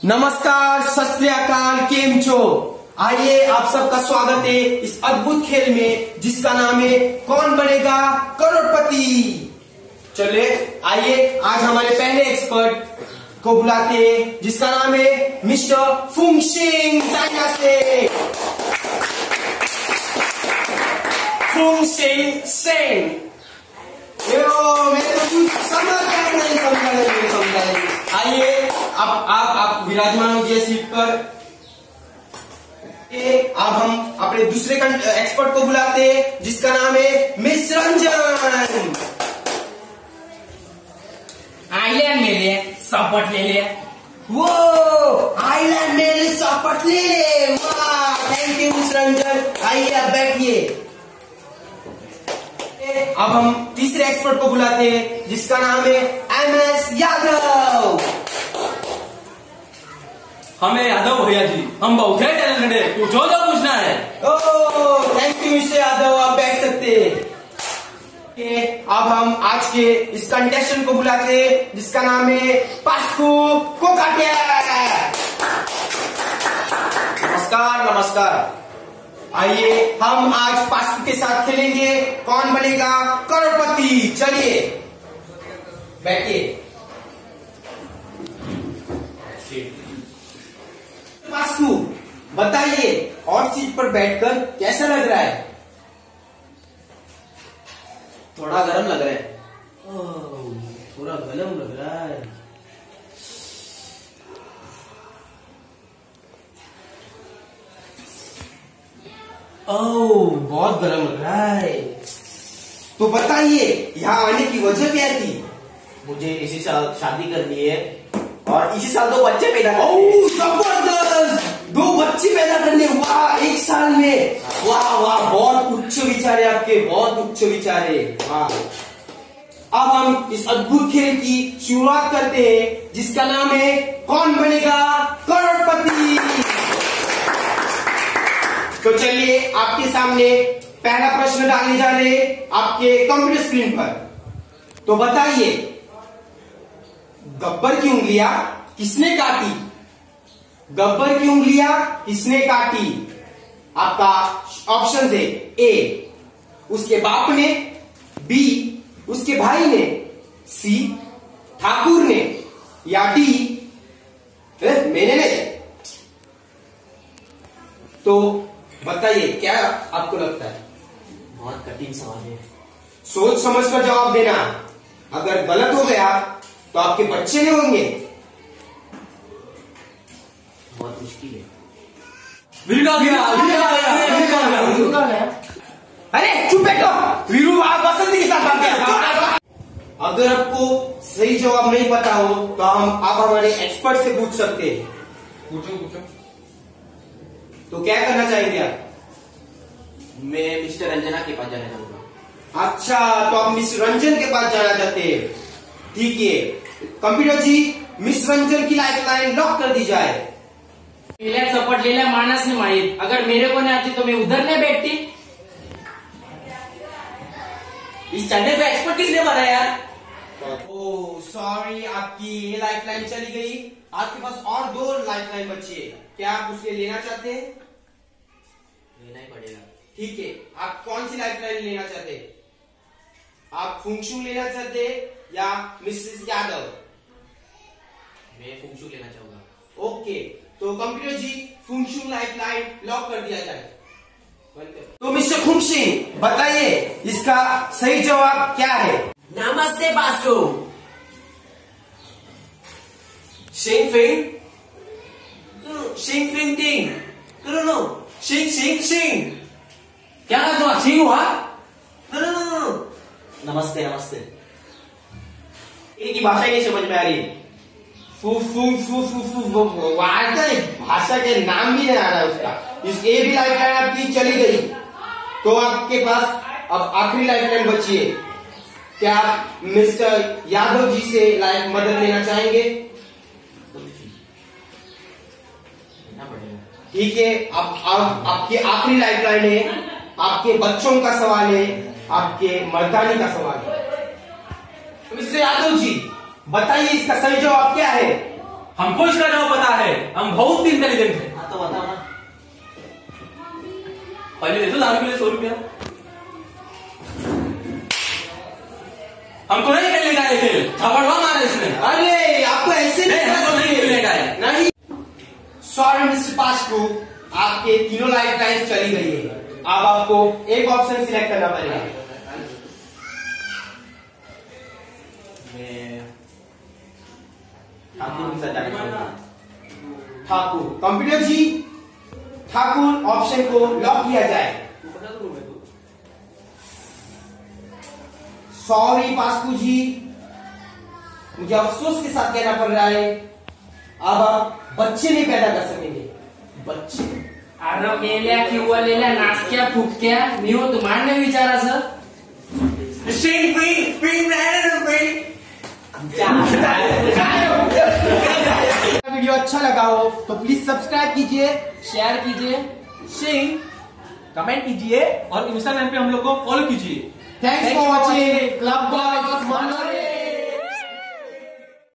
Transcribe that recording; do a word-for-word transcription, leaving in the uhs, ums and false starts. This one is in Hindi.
नमस्कार, सत श्री अकाल, केम छो। आइए आप सबका स्वागत है इस अद्भुत खेल में जिसका नाम है कौन बनेगा करोड़पति। चलिए आइए आज हमारे पहले एक्सपर्ट को बुलाते हैं जिसका नाम है मिस्टर फुंगशिंग चाइना से। फुंगशिंग सिंह। मैं तो कुछ समझ नहीं समझा नहीं समझा नहीं। आइए अब आप आप विराजमान होइए सीट पर। अब हम अपने दूसरे एक्सपर्ट को बुलाते हैं जिसका नाम है मिस रंजन। आइलैंड मेरे सपोर्ट ले ले। वो आइलैंड मेरे सपोर्ट ले ले। वाह, थैंक यू मिस रंजन। आइए आप बैठिए। अब हम तीसरे एक्सपर्ट को बुलाते हैं जिसका नाम है एम एस यादव। हमें यादव भैया जी, हम बहुत है टैलेंटेड है, पूछो जो पूछना है। Oh thank you mister Yadav, आप बैठ सकते हैं। अब हम आज के इस कंटेस्टेंट को बुलाते हैं जिसका नाम है पास्कू कोकाटिया। नमस्कार नमस्कार। आइए हम आज पास्कू के साथ खेलेंगे कौन बनेगा करोड़पति। चलिए बैठिए। पास्कू बताइए हॉट सीट पर बैठकर कैसा लग रहा है? थोड़ा गर्म लग रहा है। ओह, थोड़ा गर्म लग रहा है। ओह बहुत गर्म लग रहा है। तो बताइए यहाँ आने की वजह क्या थी? मुझे इसी साल शादी करनी है और इसी साल दो बच्चे पैदा करने हैं। ओह जबरदस्त, दो बच्चे पैदा करने। वाह, एक साल में। वाह वाह, बहुत उच्च विचार है आपके, बहुत उच्च विचार है। वाह। अब हम इस अद्भुत खेल की शुरुआत करते हैं जिसका नाम है कौन बनेगा करोड़पति। तो चलिए आपके सामने पहला प्रश्न डालने जा रहे हैं आपके कंप्यूटर स्क्रीन पर। तो बताइए गब्बर की उंगलियां किसने काटी? गब्बर की उंगलियां किसने काटी? आपका ऑप्शन है ए उसके बाप ने, बी उसके भाई ने, सी ठाकुर ने, या डी मैंने नहीं। तो बताइए क्या आपको लगता है? बहुत कठिन सवाल है। सोच समझ कर जवाब देना। अगर गलत हो गया तो आपके बच्चे नहीं होंगे। बहुत मुश्किल है। वीरू आ गया, वीरू आ गया, वीरू आ गया, वीरू आ गया। अरे चुप बैठो, वीरू आप बसंती के साथ आ गया। अगर आपको सही जवाब नहीं पता हो तो हम आप हमारे एक्सपर्ट से पूछ सकते हैं। पूछो पूछो। तो क्या करना चाहेंगे आप? मैं मिस्टर रंजना के पास जाना चाहूंगा। अच्छा, तो आप मिस रंजन के पास जाना चाहते हैं। ठीक है कंप्यूटर जी, मिस रंजन की लाइफ लाइन लॉक कर दी जाए। सपोर्ट ले लिया मानस ने माहिर। अगर मेरे को नहीं आती तो मैं उधर नहीं बैठती। इस चढ़ने पे एक्सपर्ट किसने बनाया यार? ओह सॉरी, आपकी ये लाइफ लाइन चली गई। आपके पास और दो लाइफ लाइन बची है, क्या आप उसे लेना चाहते हैं? लेना ही पड़ेगा। ठीक है, आप कौन सी लाइफ लाइन लेना चाहते हैं? आप फुंगशू लेना चाहते हैं या मिसेस यादव? मैं फुंगशू लेना चाहूंगा। ओके, तो कंप्यूटर जी फुंगशू लाइफ लाइन लॉक कर दिया जाए। तो मिस्टर फुंगशिंग बताइए इसका सही जवाब क्या है? नमस्ते बासु। शिंग फिंग शिंग फिंग टिंग। नो नो शिंग शिंग शिंग। क्या कर तुम अच्छी हुआ? No no no. नमस्ते नमस्ते। इनकी भाषा ही नहीं समझ में आ रही। फू फू फू फू फू भाषा के नाम भी नहीं आ रहा है उसका। इस ए भी लाइफ लाइन आपकी चली गई, तो आपके पास अब आखिरी लाइफ लाइन बची है। क्या आप मिस्टर यादव जी से लाइफ मदद लेना चाहेंगे? ठीक है, अब आप, आपकी आखिरी लाइफ लाइन है, आपके बच्चों का सवाल है, आपके मर्दानी का सवाल है। मिस्टर यादव जी बताइए इसका सही जवाब क्या है? हमको इसका जवाब पता है, हम बहुत इंटेलिजेंट हैं। हाँ तो बताओ ना। पहले दे दो दारू के लिए सौ रुपया। हमको नहीं खेलने का है खेल, झपड़वा मारा इसने। अरे आपको ऐसे नहीं, हमको नहीं खेलने का है। नहीं। सॉरी मिस्टर पास्कू, आपके तीनों लाइफ लाइन चली गई है। अब आपको एक ऑप्शन सिलेक्ट करना पड़ेगा। ठाकुर के साथ जाने का। ठाकुर, कंप्यूटर जी, ठाकुर ऑप्शन को लॉक किया जाए। सॉरी पास्कू जी, मुझे अफसोस के साथ कहना पड़ रहा है, अब आप बच्चे नहीं पैदा कर सकेंगे। बच्चे अरे मेल्या किंवा लेल्या नाचक्या फुटक्या मी हो तुम्हाला नाही विचारायचं। वीडियो अच्छा लगा हो तो प्लीज सब्सक्राइब कीजिए, शेयर कीजिए, सिंह कमेंट कीजिए और इंस्टाग्राम पे हम लोग को फॉलो कीजिए। Thanks for watching club boys Manori.